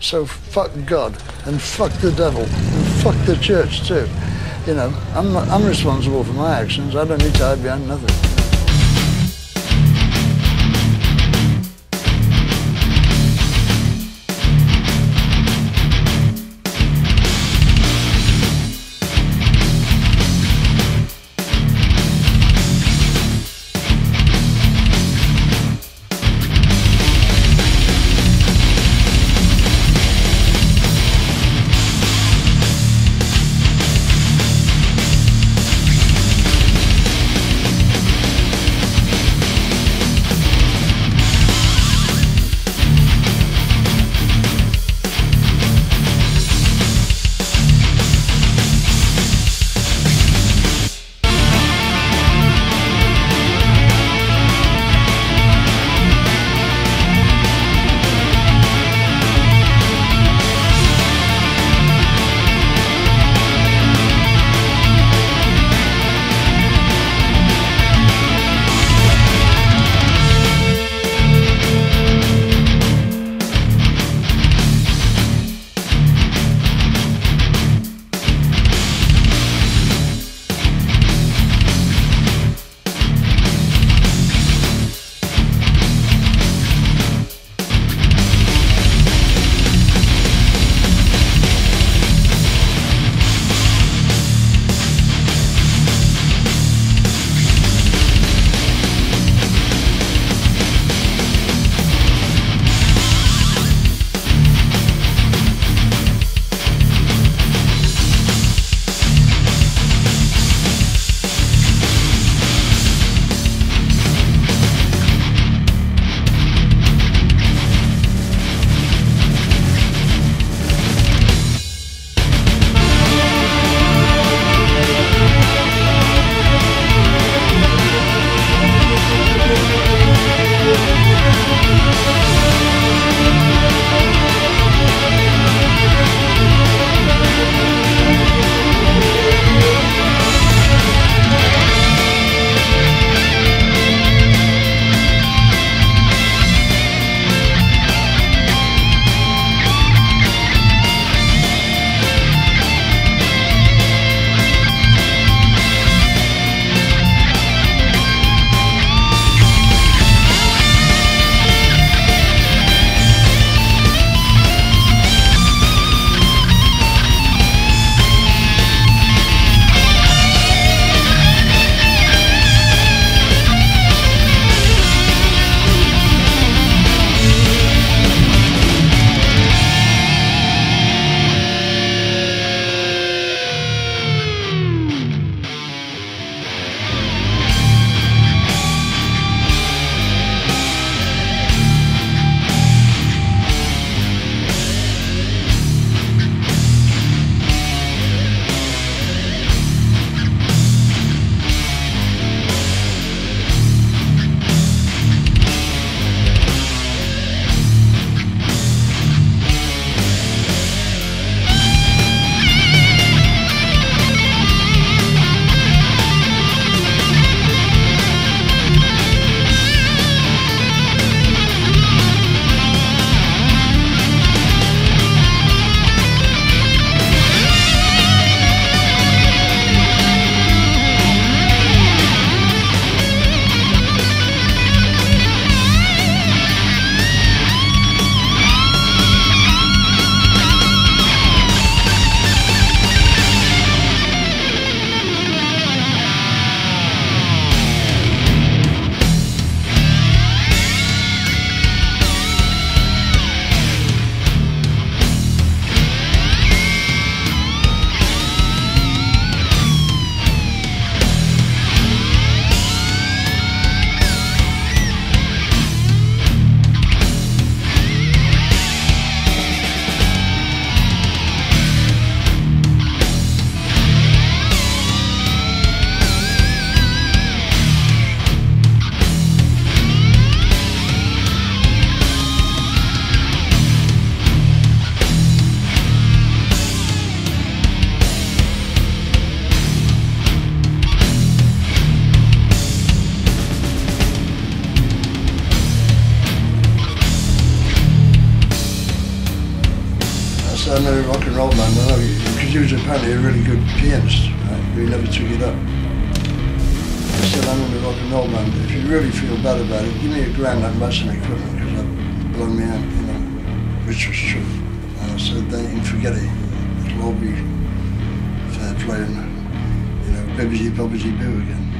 So fuck God and fuck the devil and fuck the church too. You know, I'm responsible for my actions. I don't need to hide behind nothing. said, I'm a rock and roll band, I know you, because he was apparently a really good pianist, right? But he never took it up. I said, I'm in a rock and roll band, if you really feel bad about it, give me $1,000, I can buy some equipment, because I've blown me out, you know, which was true. And I said, then you can forget it, it'll all be fair play and, you know, bibbidi bobbidi boo again.